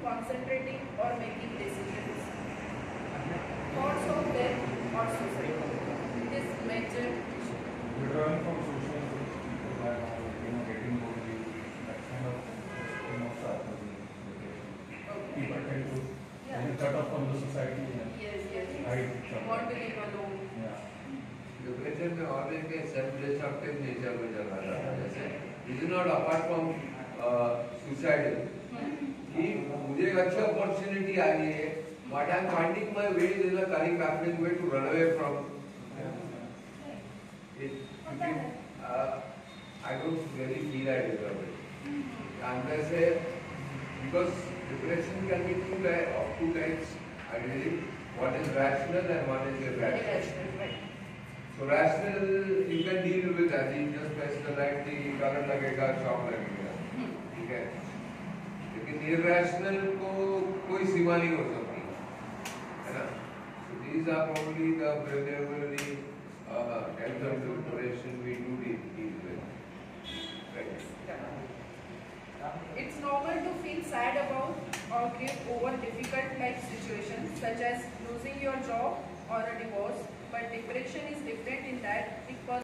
concentrating or making decisions. Thoughts of death or suicide. It is major issue. Withdrawing from social groups, people are now, getting lonely, that kind of, start with depression. Okay. People tend to cut off from the society and Yes, yes. hide You somewhere. want to live alone. Yeah. Depression में और एक self destructive nature में चला जाता है जैसे is not apart from suicidal कि मुझे एक अच्छी अपॉर्चुनिटी आ रही है but I am finding my ways in a करिंग pathway way to run away from it I don't really feel I deserve it अंदर से because depression can be two types I believe what is rational and what is irrational. So rational, you can deal with as you just press the light, the current लगेगा, shock लगेगा, ठीक है. लेकिन irrational को कोई सीमा नहीं हो सकती, है ना? So these are probably the primarily types of depression we do deal with, right? It's normal to feel sad about or grieve over difficult life situations such as losing your job or a divorce, but depression is different in that it